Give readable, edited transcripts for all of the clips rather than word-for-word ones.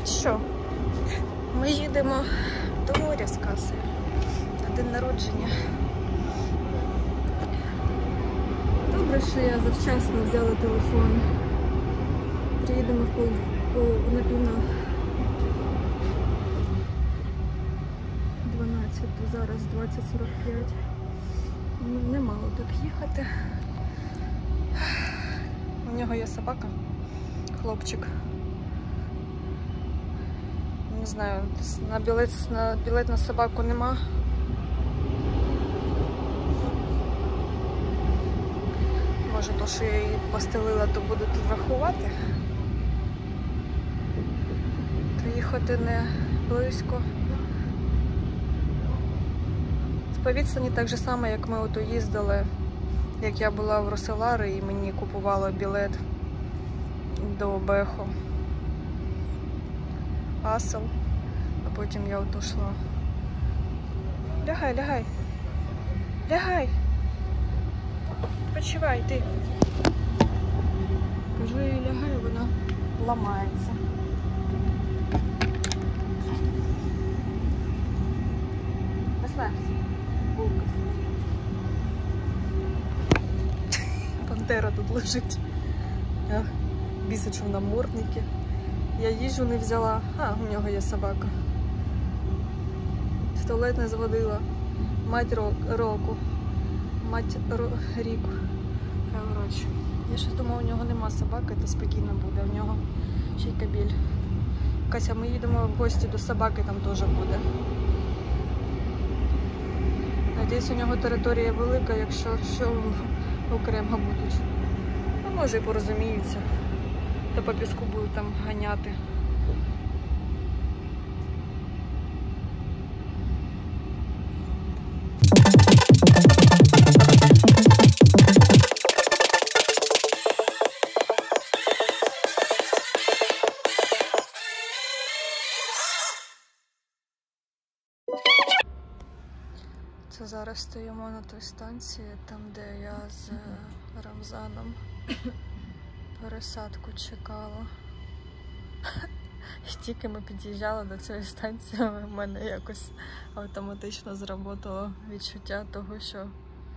Що? Ми їдемо до моря з Касею на день народження. Добре, що я завчасно взяла телефон. Приїдемо на пів на 12, зараз 20:45. Немало так їхати. У нього є собака, хлопчик. Не знаю, на білет на собаку нема. Може, то, що я її постелила, то буду тут врахувати. То їхати не близько. По відстані так же само, як ми ото їздили, як я була в Росолари і мені купувала білет до Бехо. Асел, а потім я ото йшла. Лягай, лягай. Лягай. Почивай, ти. Кажу їй лягай, вона ламається. Розслабся. Пантера тут лежить. Бісить, що в намордникі. Я їжу не взяла. У нього є собака. В туалет не зводила. Мать року. Мать ріку. Коротше. Я щось думала, у нього нема собаки, то спокійно буде. У нього ще й кабель. Кася, ми їдемо в гості до собаки, там теж буде. Надіюсь, у нього територія велика, якщо що, окремо будуть. Ну, може і порозуміються. То по піску будуть там ганяти. Це зараз стоїмо на той станції, там де я з Рамзаном пересадку чекала. Тільки ми під'їжджали до цієї станції, в мене якось автоматично зработало відчуття того, що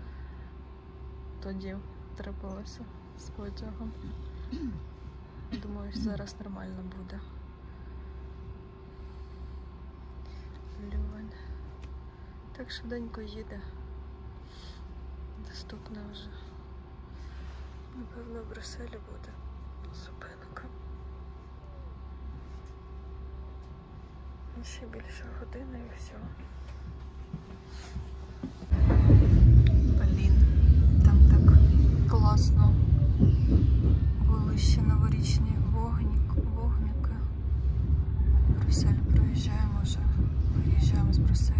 тоді трапилося з потягом. Думаю, що зараз нормально буде. Львань. Так швиденько їде. Наступна вже. Напевно, в Брюсселі буде зупинка. Ще більше години і все. Блін, там так класно. Були ще новорічні вогники. Брюссель проїжджаємо вже. Виїжджаємо з Брюсселю.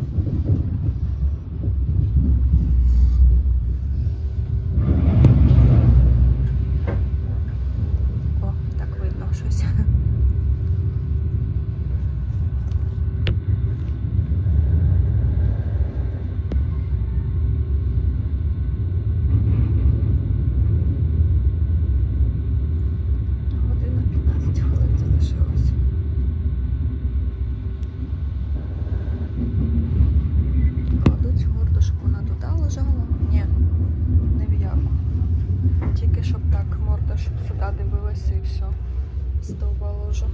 І все, здовбало вже.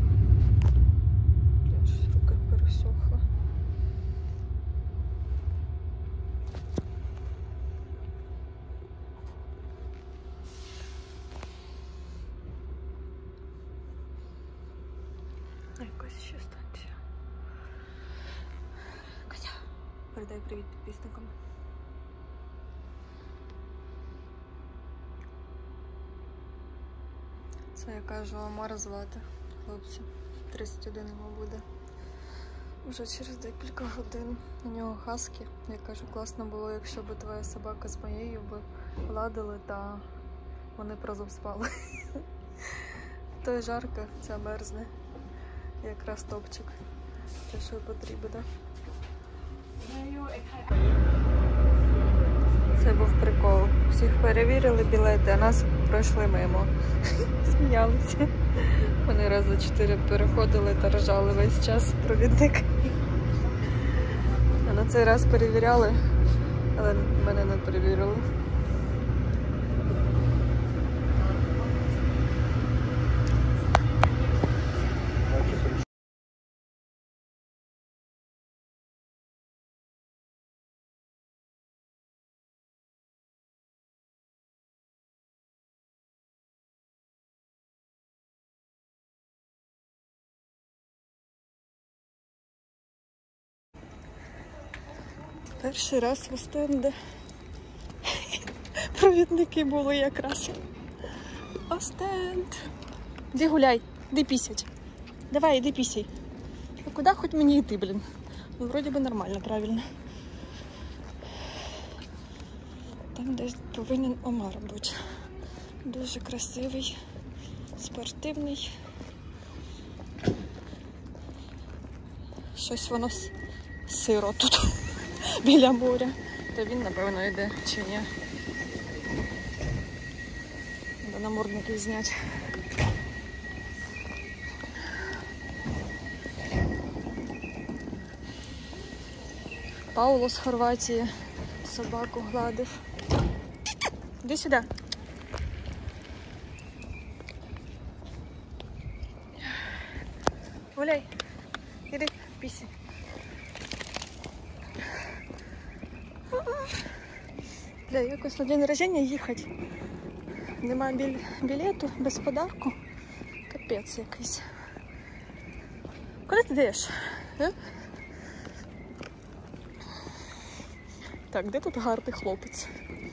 Я щось рука пересохла. Якась ще станція. Катя, передай привіт підписникам. Це я кажу, Омар звати, хлопця. 31 йому буде. Вже через декілька годин. У нього хаскі. Я кажу, класно було, якщо б твоя собака з моєю би ладили, та вони б разом спали. То й жарко, ця мерзне. Якраз топчик. Те, що й потрібно. Це був прикол. Всіх перевірили білети, а нас пройшли мимо. Сміялися. Вони раз за 4 переходили та ржали весь час провідник. А на цей раз перевіряли, але мене не перевірили. Перший раз в Остенде. Провідники були якраз. Остенд. Іди гуляй, іди пісять. Давай, іди пісяй. А куди хоч мені йти, блін? Ну, вроді би нормально, правильно. Там десь повинен омар бути. Дуже красивий, спортивний. Щось воно сиро тут біля моря. Та він, напевно, йде чи ні. Треба намордники зняти. Пауло з Хорватії собаку гладив. Іди сюди. Гуляй. Іди, пісі. Бля, якось на день народження їхати. Нема білету, без подарку. Капець якийсь. Куди ти йдеш? Так, де тут гарний хлопець?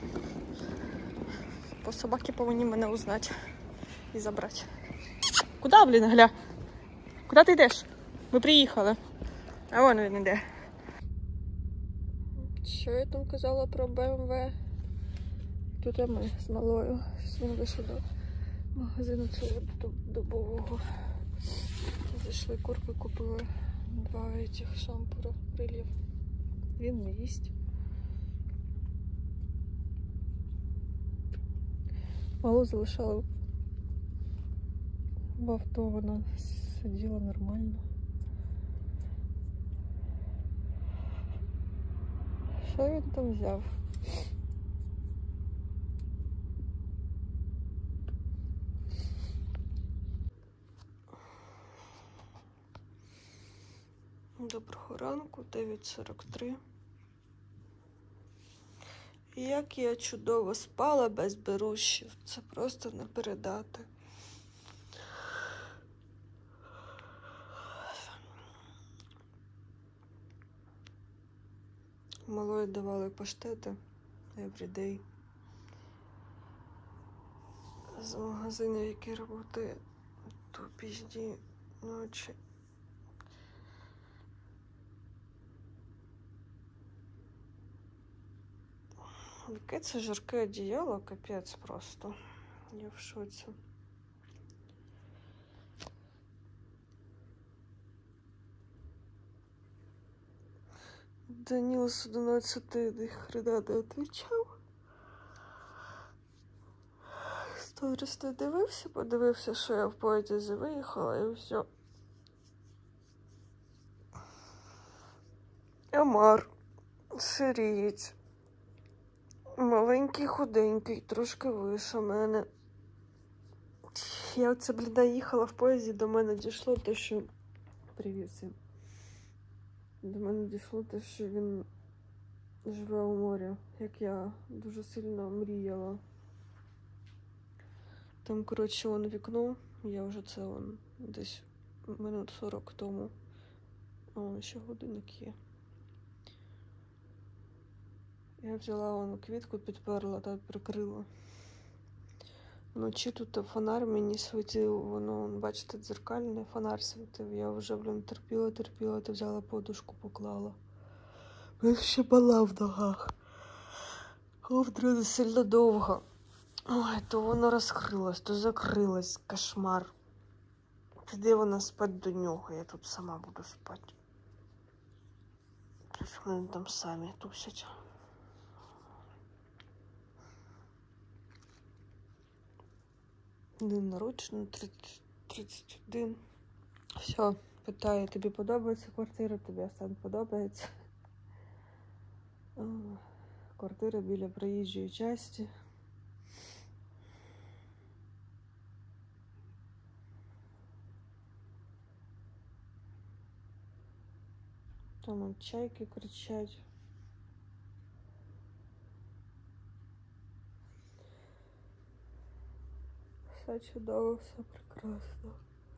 По собаки повинні мене узнати і забрати. Куди, блін, гля? Куди ти йдеш? Ми приїхали. А вон він іде. Що я там казала про БМВ? Тут ми з малою. Щось він вийшов до магазину цього добового. Зайшли, курки купили 2 цих шампура крилів. Він не їсть. Малу залишали в авто, вона сиділа нормально. Що він там взяв? Доброго ранку, 9:43. Як я чудово спала без берушів. Це просто не передати. Малої давали паштети everyday. З магазину, який працює до пізді ночі. Яке це жарке одіяло, капець просто. Я в шоці. Даніл з 11 хрена не відповідав. Сторіс не дивився, подивився, що я в поїзді виїхала і все. Омар, сирієць. Маленький, худенький, трошки вище мене. Я оце, бліда, їхала в поїзді, до мене дійшло те, що... Привіт всім. До мене дійшло те, що він живе у морі, як я дуже сильно мріяла. Там, коротше, вон вікно, я вже це вон десь минут 40 тому. О, ще годинник є. Я взяла вон квітку, підперла та прикрила. Вночі тут фонар мені світив, воно, бачите, дзеркальний фонар світив. Я вже, блін, терпіла, та взяла подушку, поклала. Я ще була в ногах. Ковдра не сильно довго. Ой, то воно розкрилось, то закрилось, кошмар. Піде вона спать до нього, я тут сама буду спати. Вони там самі тусять. День народження, 31. Все, питає, тобі подобається квартира, тобі сам подобається. Квартира біля проїжджої частини. Там от чайки кричать. Все чудово, все прекрасно.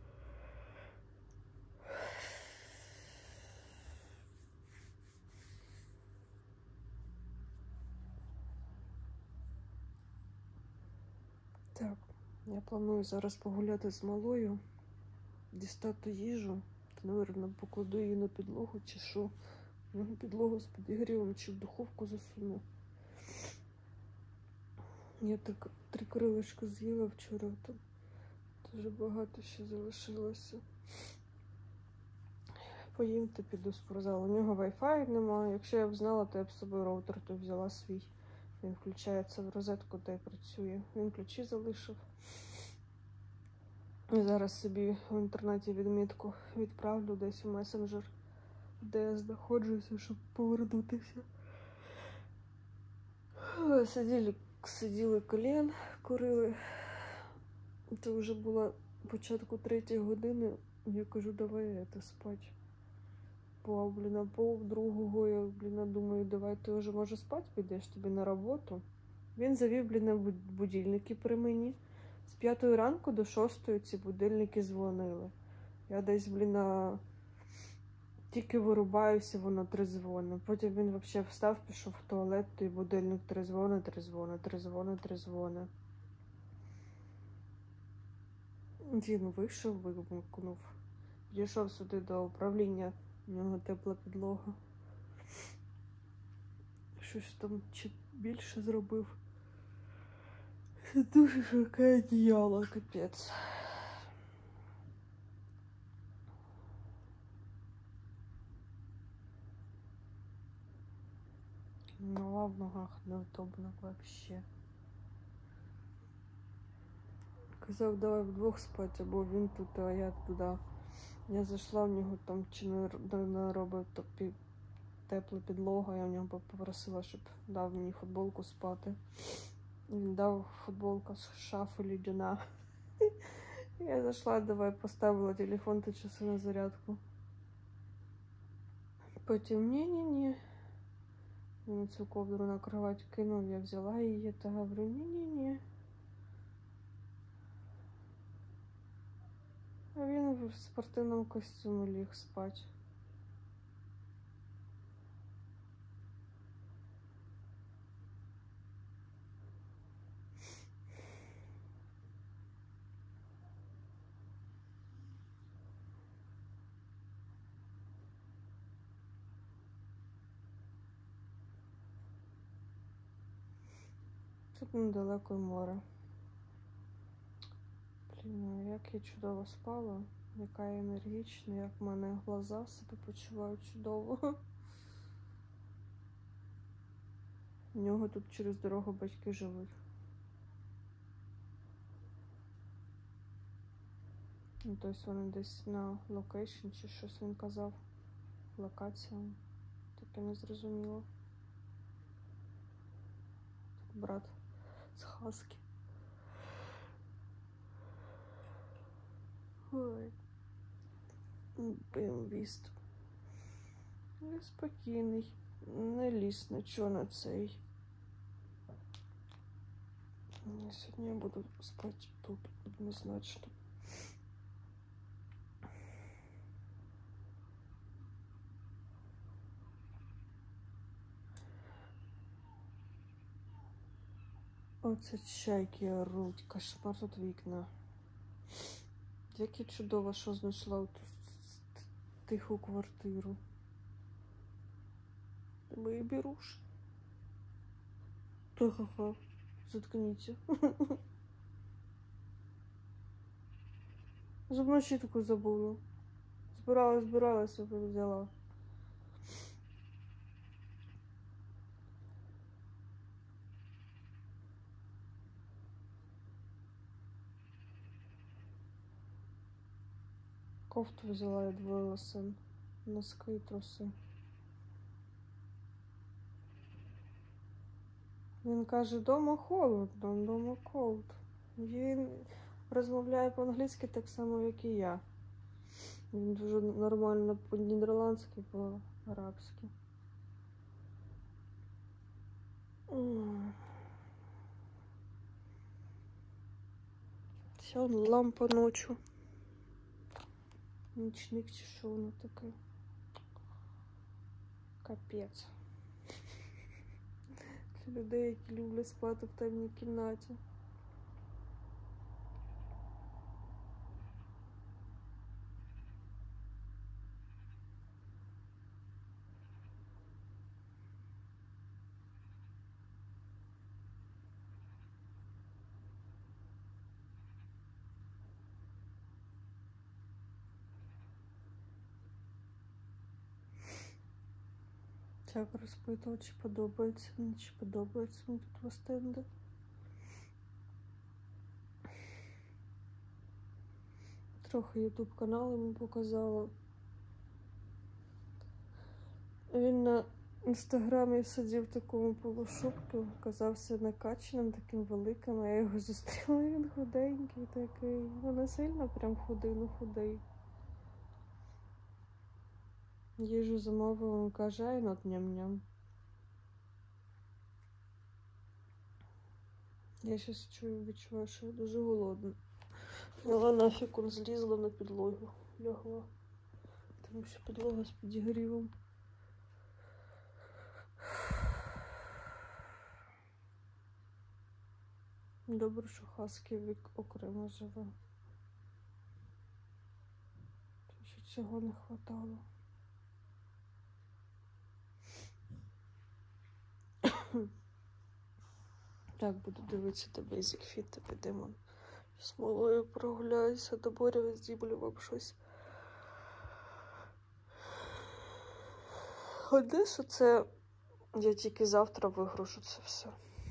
Так, я планую зараз погуляти з малою, дістати їжу, та, наверное, покладу її на підлогу чи що. На підлогу з підігрівом чи в духовку засуну. Я так 3 крилишка з'їла вчора, там дуже багато ще залишилося. Поїм та піду в спортзал. У нього Wi-Fi немає. Якщо я б знала, то я б з собою роутер то взяла свій. Він включається в розетку та й працює. Він ключі залишив. І зараз собі в інтернеті відмітку відправлю десь у месенджер, де я знаходжуся, щоб повернутися. Сиділи колін, курили. Це вже було початку 3-ї години. Я кажу, давай спати. Пол другого, я, думаю, давай ти вже, може, спати підеш тобі на роботу. Він завів, будильники при мені. З 5 ранку до 6 ці будильники дзвонили. Я десь, тільки вирубаюся, воно трезвони. Потім він взагалі встав, пішов в туалет, і будильник трезвони. Він вийшов, вимкнув. Підійшов сюди до управління, у нього тепла підлога. Щось там чи більше зробив. Це дуже широке одіяло, капець. Нога в ногах неудобно вообще. Казав, давай вдвох спати, або він тут, а я туди. Я зайшла, в нього там чи не робить тепла підлога, я в нього попросила, щоб дав мені футболку спати. Він дав футболку з шафи лідяна. Я зайшла, давай поставила телефон та часи на зарядку. Потім ні-ні-ні. Він цю ковдру на кровать кинув, я взяла її та говорю, ні-ні-ні. А він в спортивному костюмі ліг спати. Тут недалеко море. Блін, як я чудово спала, яка я енергічна, як в мене глаза себе почувають чудово. У нього тут через дорогу батьки живуть. Ну, тобто вони десь на локейшн чи щось він казав. Локація. Таке не зрозуміло. Брат з Хаски. Ой. Бимвіст. Неспокійний. Не лізь нічого на цей. Сьогодні я буду спати тут однозначно. Оце чайки оруть, кошмар тут вікна. Як чудово, що знайшла ту тиху квартиру. Мої беруші. Ха-ха-ха, заткніться. Зубну щітку забула. Збиралася, взяла. Кофту взяла і двоє син. Носки і труси. Він каже, дома холодно, дома cold. Він розмовляє по-англійськи так само, як і я. Він дуже нормально по-нідерландськи, по-арабськи. Це лампа ночу. Нічник чи що воно таке. Капець. Для людей, які люблять спати в темній кімнаті. Так розпитував, чи подобається мені, чи подобається мені тут Вест-Енди. Трохи ютуб канал йому показала. Він на інстаграмі сидів в такому полушубку, казався накачаним, таким великим, а я його зустріла, і він худенький такий. Ну, не сильно прям худий, ну худий. Їжу замовила, він каже, ай над ням-ням. Я щас відчуваю, що я дуже голодна. Але нафіг он злізла на підлогу, лягла. Тому що підлога з підігрівом. Добре, що Хаскі окремо живе. Тому що цього не хватало. Так, буду дивитися до Basic Fit, підемо. З малою прогуляюся, до Боря здіблю вам щось. Одесу це я тільки завтра вигрушу це все.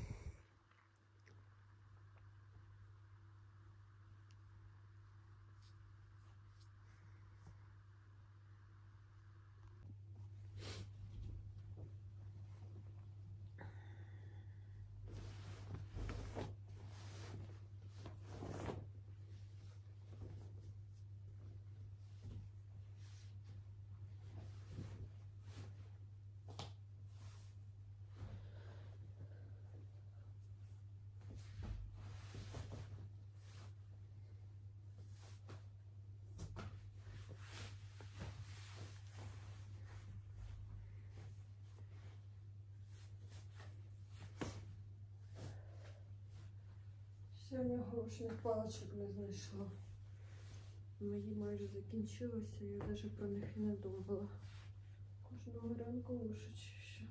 Сьогодні горошних паличок не знайшла. Мої майже закінчилися, я навіть про них і не думала. Кожного ранку лише ще.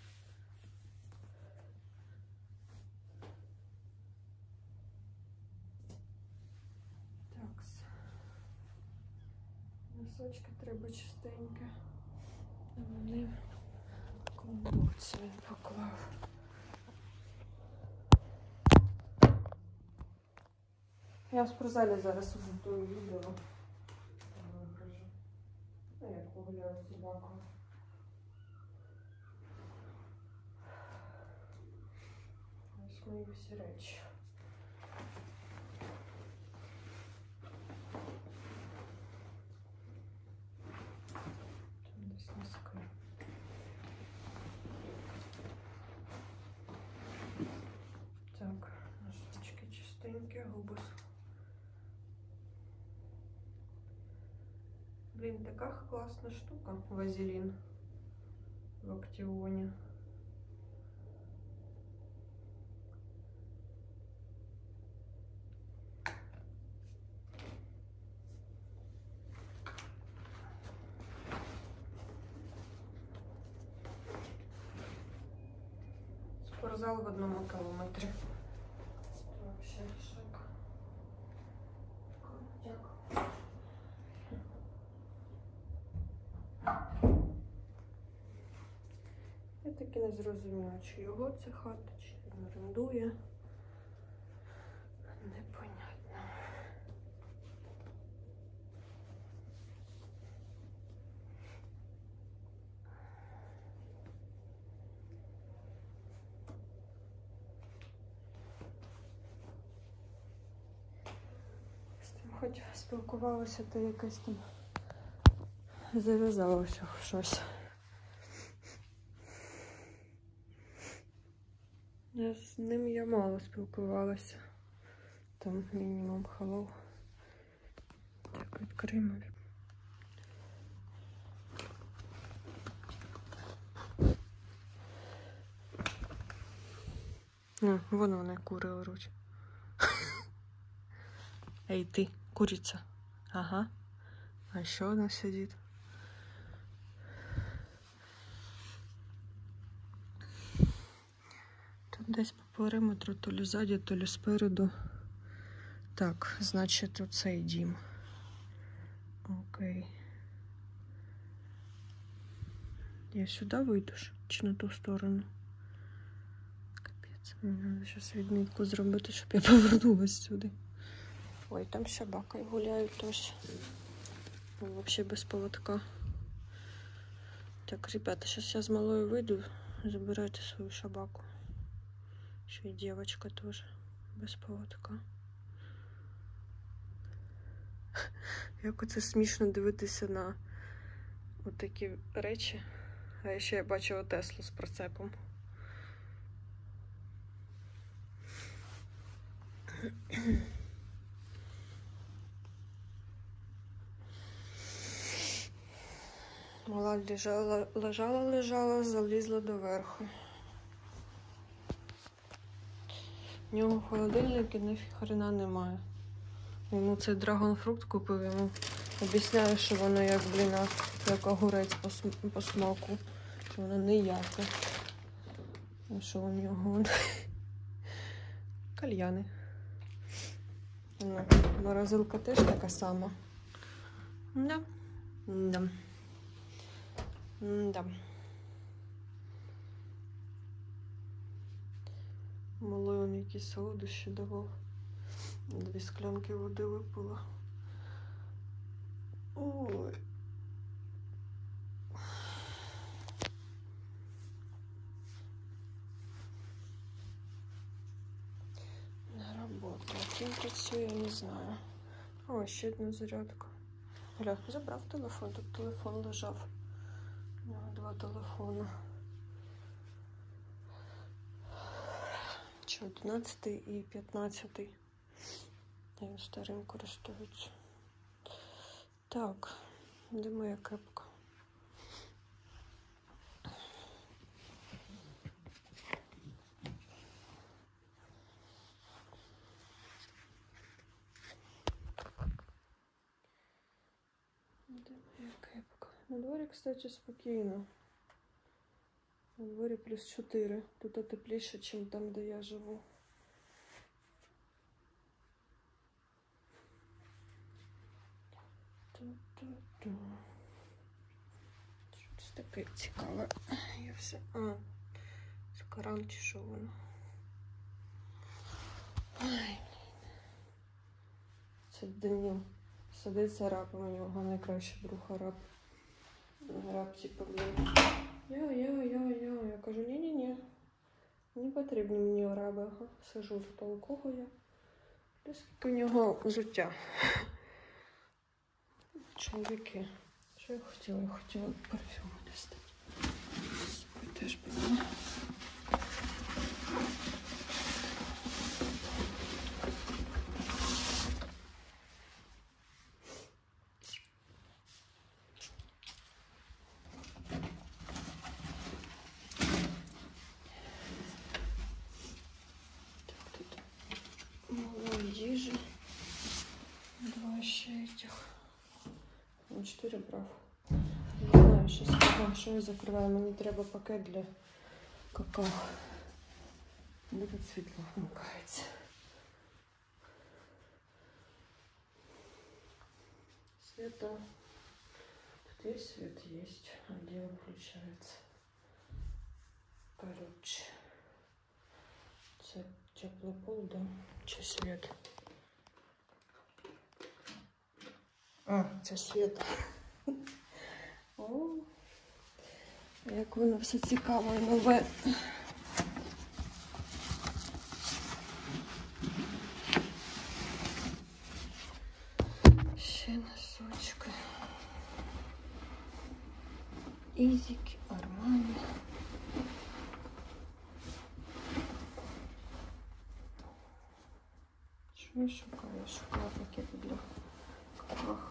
Так. Носочки треба чистенькі. А вони комбуці він поклав. Я в спортзалі зараз готую відео. Як погуляю з собакою. Ось мої всі речі. Там десь носки. Так, носочки чистенькі, губи. Блін, така класна штука, вазелін в Актіоні. Спортзал в 1 кілометрі. Вообще шик. Дякую. Я таки не зрозуміла, чи його ця хата, чи він орендує. Непонятно. хоч спілкувалася, то якось там зав'язалося щось. З ним я мало спілкувалася. Там мінімум hello. Так, відкриємо. Вон вони, кури оруть. Эй, ты, курица. Ага. А еще одна сидит. Тут десь по периметру, то ли ззаді, то ли спереду. Так, значить, оцей дім. Окей. Я сюди вийду ж? Чи на ту сторону? Капець. Мені треба зараз відмітку зробити, щоб я повернулась сюди. Ой, там собаки гуляють теж. Взагалі без поводка. Так, ребята, сейчас я с малой выйду. Забирайте свою собаку. Еще и девочка тоже без поводка. Як оце смішно дивитися на отакі речі. А ще я бачила Теслу з прицепом. Мала лежала, залізла доверху. В нього в холодильнику ні хрена немає. Йому цей драгонфрукт купив, йому об'ясняю, що воно як, як огурець по смаку. Що воно ніяке. А що у нього? Кальяни. Морозилка теж така сама. Да. Да. Да. Малий он якісь солодощі давав. 2 склянки води випила. Ой. На роботу. Ким працює, я не знаю. О, ще одна зарядка. Гля, забрав телефон, тут телефон лежав. У нього 2 телефони. Чи 11 і 15. Він старим користується. Так, де моя кепка? Де моя кепка? На дворі, кстати, спокійно. На дворі +4. Тут тепліше, ніж там, де я живу. Щось таке цікаве. Я все... це Коран чи що воно? Ай, це Даніл. Садиться раб, у нього найкращий друг араб. Раб, типу, блін. Я кажу, ні-ні-ні. Не потрібні мені араби. Ага. Сижу тут, у кого я. Скільки у нього взуття. Чоловіки. Що я хотіла? Я хотіла парфюм достати. Собі теж була. Їжі. 2 ще этих. 4 брав. Не знаю, що я закриваю. Мені треба пакет для какао. Буде світло вмикається. Света. Тут есть свет? Есть. А где он включается? Короче. Это теплый пол, да? Че свет? Це світ. О, як воно все цікаво і нове. носочки. Ізіки, Армані. Що я шукаю? Я шукаю пакети для кафах.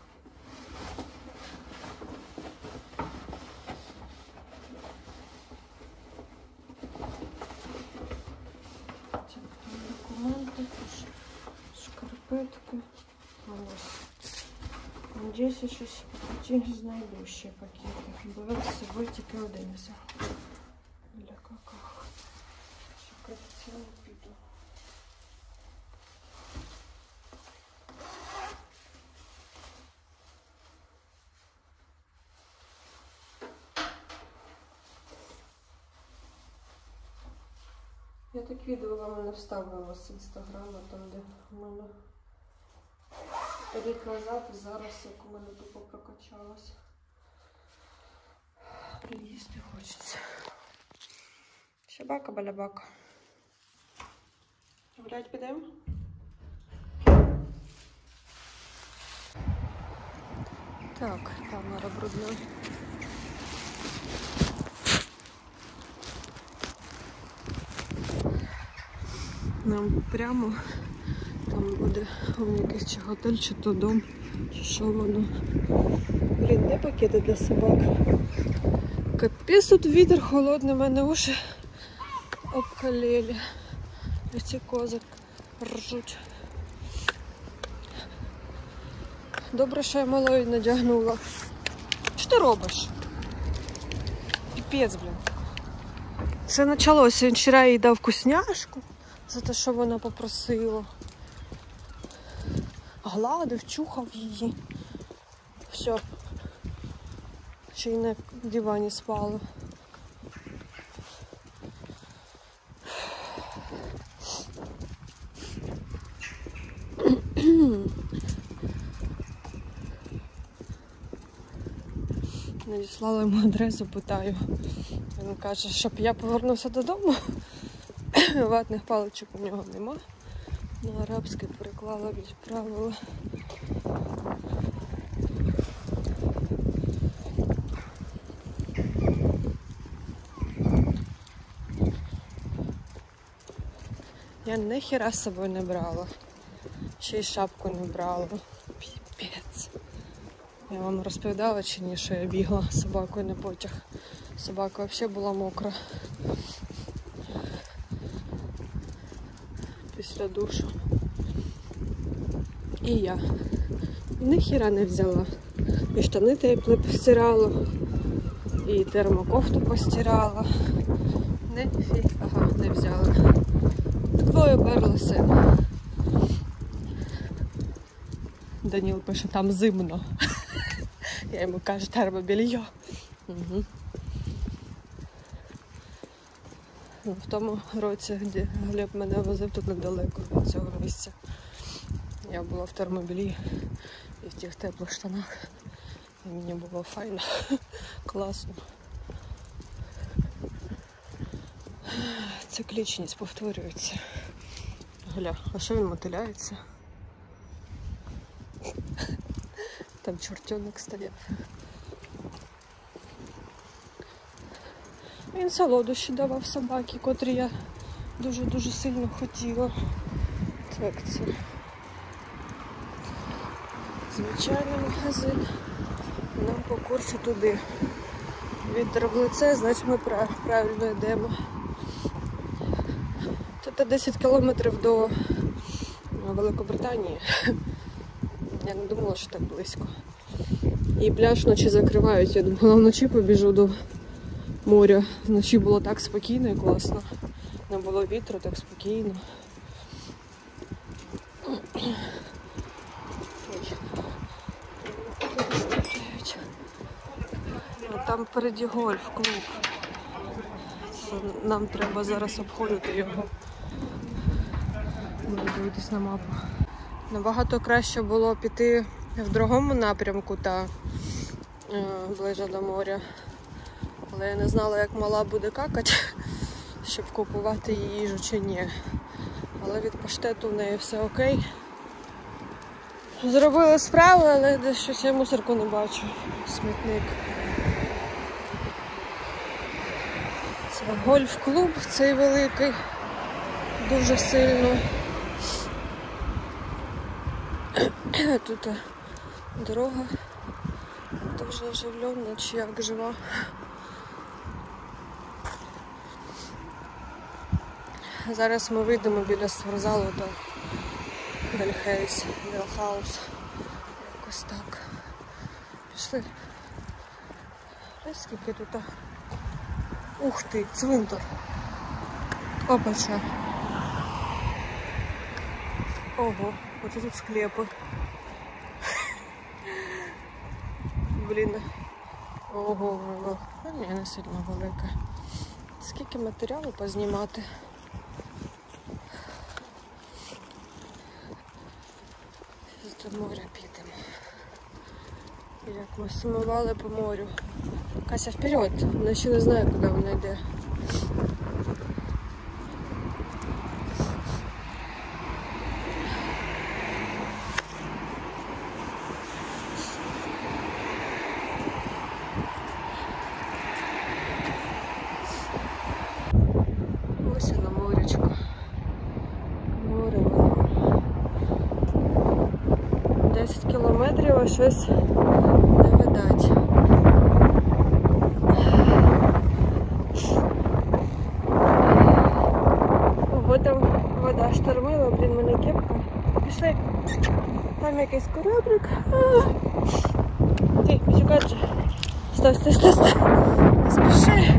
Так, там документи, шкарпетки. Ось. Надіюся, щось по путі знайду ще пакети. Бо я з собою тільки один взяв. Для каках. Шукати цілу піду. Я так відео вам не вставила з інстаграма, там де в мене рік назад і зараз, як у мене тупо прокачалось. Їсти хочеться. Щабака-балябака. Гулять підемо? Так, камера брудна. Нам прямо там буде якийсь чи готель, чи то дом, чи що воно. Блін, де пакети для собак? Капець, тут вітер холодний, мене уші обкалели. Ці кози ржуть. Добре, що я малої надягнула. Що ти робиш? Піпець, блін. Це почалося. Він вчора їй дав вкусняшку за те, що вона попросила. Гладив, чухав її. Все. Ще й на дивані спала. Надіслала йому адресу, питаю. Він каже, щоб я повернувся додому. Ватних паличок у нього нема. На арабський переклала, відправила. Я ніхіра з собою не брала. Ще й шапку не брала. Піпець. Я вам розповідала чи ні, що я бігла з собакою на потяг. Собака взагалі була мокра. Після душу. І я ніхіра не взяла. І штани теплі постирала, і термокофту постирала. Ага, не взяла. Двоє перлося. Даніл пише, там зимно. Я йому кажу, треба белье. Угу. В тому році, де Глеб мене возив, тут недалеко від цього місця. Я була в термобілі і в тих теплих штанах. І мені було файно, класно. Циклічність повторюється. Гля, а що він мотиляється? Там чортенок стояв. Він солодощі давав собаки, котрі я дуже-дуже сильно хотіла. Так, це звичайний магазин. Нам по курсу туди. Вітер в лице, значить ми правильно йдемо. Тут 10 кілометрів до Великобританії. Я не думала, що так близько. І пляж вночі закривають. Я думала, вночі побіжу до моря. Вночі було так спокійно і класно. Не було вітру, так спокійно. А там впереді гольф-клуб. Нам треба зараз обходити його. Буду дивитись на мапу. Набагато краще було піти в другому напрямку та ближче до моря. Але я не знала, як мала буде какати, щоб купувати її їжу чи ні. Але від паштету в неї все окей. Зробили справи, але десь щось я мусорку не бачу. Смітник. Це гольф-клуб цей великий. Дуже сильно. Тут дорога дуже оживлена, чи як жива. Зараз ми вийдемо біля спортзалу до Делхаус. Якось так. Пішли. Ось скільки тут. Ух ти, цвинтар. Опача. Ого, оце тут склепи. Блін. Ого. Ні, не сильно велика. Скільки матеріалу познімати. До моря підемо. Як ми сумували по морю. Кася, вперед! Вона ще не знає, куди вона йде. Ось воно морячко. Море воно. 10 кілометрів, а щось не видать. Ого, там вода штормила, блін, мене кепка. Пішли. Там якийсь кораблик. Ти, почекай. Стой. Не спіши.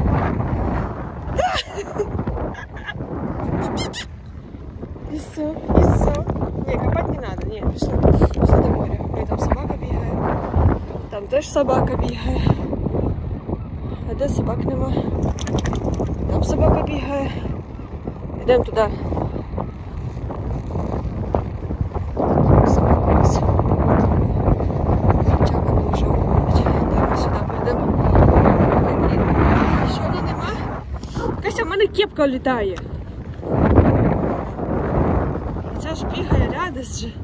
И все. Не, копать не надо, не, пішли до моря. Ой, там собака бігає. Там теж собака бігає. А де собак нема? Там собака бігає. Йдемо туди. Хоча вони вже уходять. Так, ми сюди прийдемо. Що, ні, нема? Кася, в мене кепка літає. Ця ж бігає, радість же.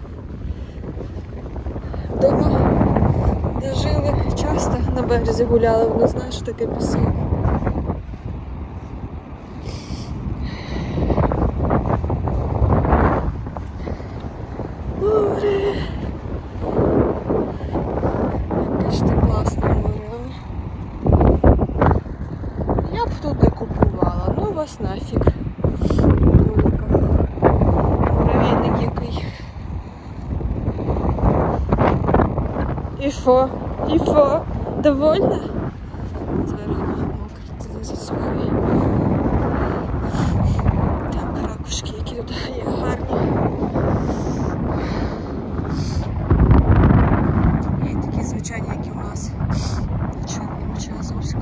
Дома, де жили, часто на березі гуляли, воно знає, що таке пісок. Море. Яке ж ти класне море. Я б тут не купувала, ну вас нафіг. І фо, довольна? Зверху мокро, туди засухає. Так, ракушки, які тут є гарні. І такі звичайні, як і у нас. На Чорному чи Азовському.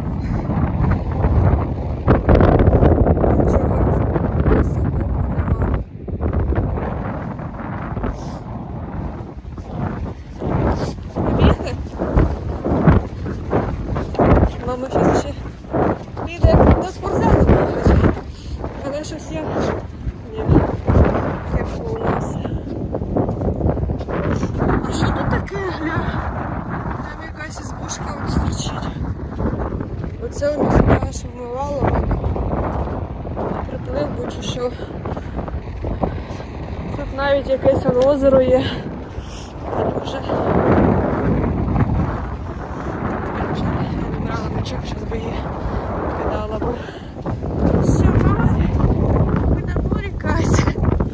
Мама зараз ще піде до спортзалу, але щось я... Ні, кепка у нас. А що тут таке, гля? Там якась избушка от стрічить. Оце у нас аж вмивало. Приплив, бо що. Тут навіть якесь озеро є. Дуже. Зараз би її кидала б. Все, ми на морі, Кася.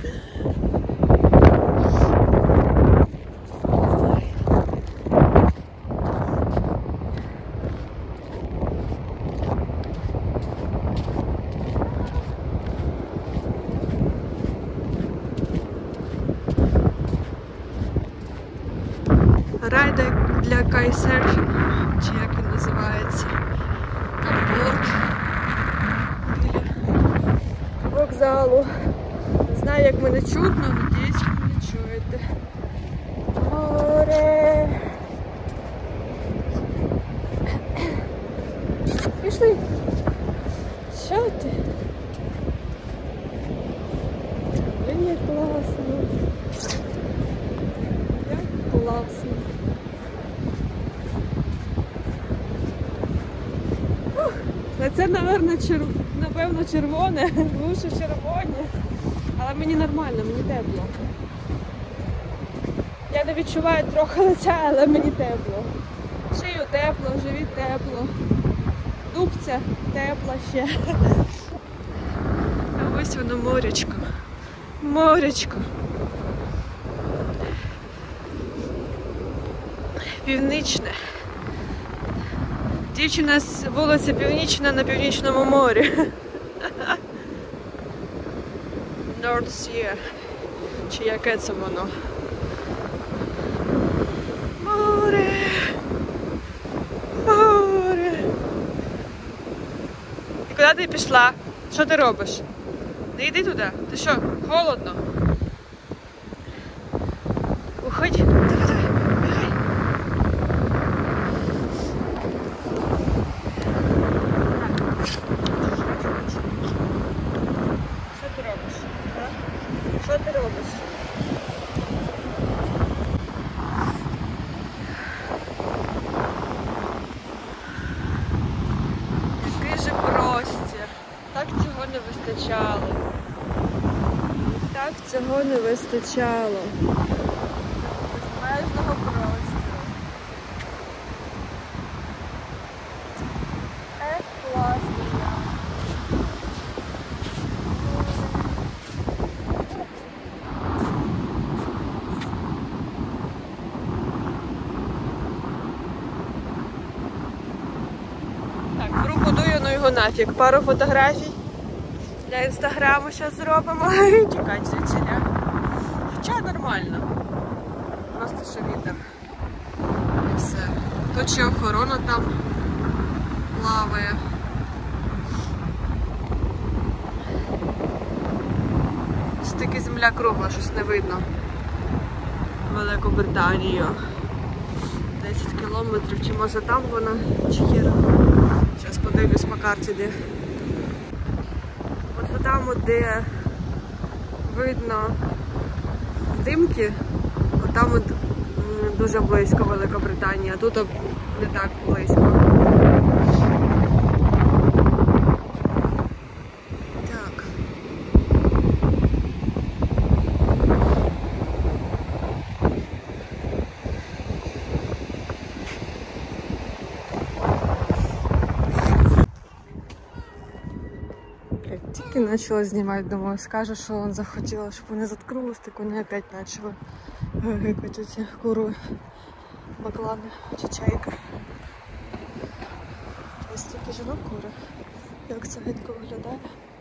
Райда для кайсерфінгу, чи як він називається. Борт біля вокзалу. Не знаю, як мене чутно, надіюсь, ви мене чуєте. Море. Пішли. Що ти? Блін, як класно. Лице, напевно, червоне, вуші червоні. Але мені нормально, мені тепло. Я не відчуваю трохи лиця, але мені тепло. Шию тепло, живіт тепло. Дубця тепла ще. А ось воно морячко. Морячко. Північне. Дівчина з вулиці Північна на Північному морі. North Sea. Чи яке це воно? Море. Море. І куди ти пішла? Що ти робиш? Не йди туди. Ти що, холодно? Уходь. Давай, давай, бігай. Що ти робиш? А? Що ти робиш? Який же простір. Так цього не вистачало. Так цього не вистачало. Безмежного простору. Класно. Так, пропадую, ну його нафіг. Пару фотографій для інстаграму зараз зробимо і тікати звідсіля. Хоча нормально. Просто що вітер. І все. Тут ще охорона там плаває. Тільки земля кругла, щось не видно. Великобританію. 10 кілометрів, чи може там вона, чи є. Зараз подивлюсь по карті, де. От там, де видно димки, от там от дуже близько Великобританія, а тут не так близько. Так. Тільки почала знімати, думаю, скажу, що він захотіла, щоб вони заткнулись, так вони опять почали гикати ці кури, баклани чи чайка. Ось тільки жінок кури. Як це гидко виглядає.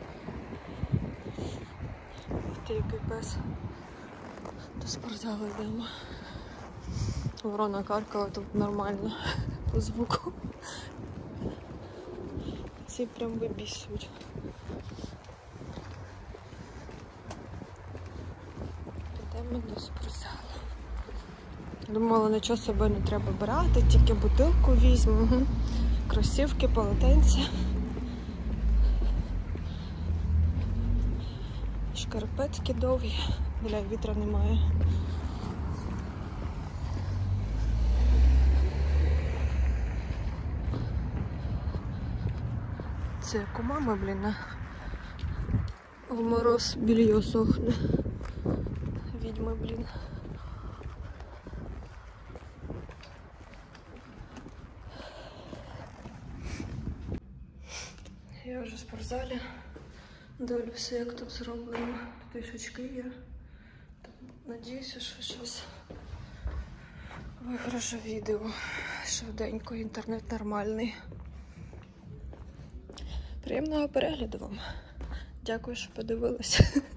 Ти який пес. До спортзалу йдемо. Ворона каркала, тут нормально по звуку. Ці прям вибісюють. Підемо до спортзалу. Думала, нічого з собою не треба брати, тільки бутилку візьму. Кросівки, полотенця. Шкарпетки довгі. Бля, вітра немає. Це як у мами, блін, в мороз більйо сохне. Відьми, блін. Я вже в спортзалі. Дивлюся, як тут зроблено. Тут фішечки є. Надіюся, що щось виграю відео. Швиденько, інтернет нормальний. Приємного перегляду вам. Дякую, що подивилися.